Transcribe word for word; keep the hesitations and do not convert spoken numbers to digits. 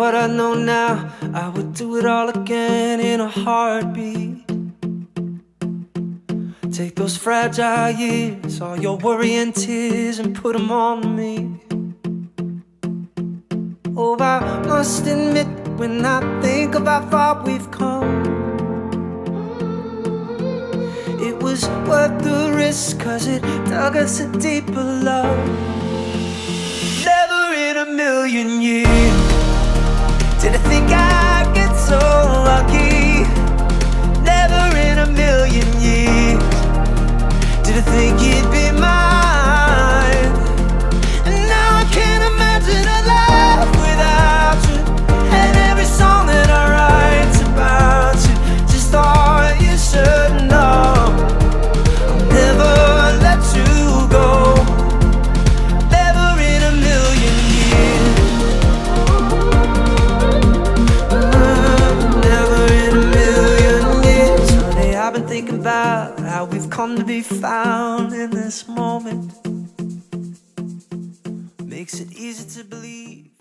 what I know now, I would do it all again in a heartbeat. Take those fragile years, all your worry and tears, and put them on me. Oh, I must admit, when I think of how far we've come, it was worth the risk, cause it dug us a deeper love. Never in a million years did I think I'd get so lucky. Never in a million years did I think you'd be mine. And now I can't imagine a life without you, and every song that I write's about you. Just all you should know, I'll never let you go. Never in a million years, never in a million years. Honey, I've been thinking about how we've come to be found in this moment. Makes it easy to believe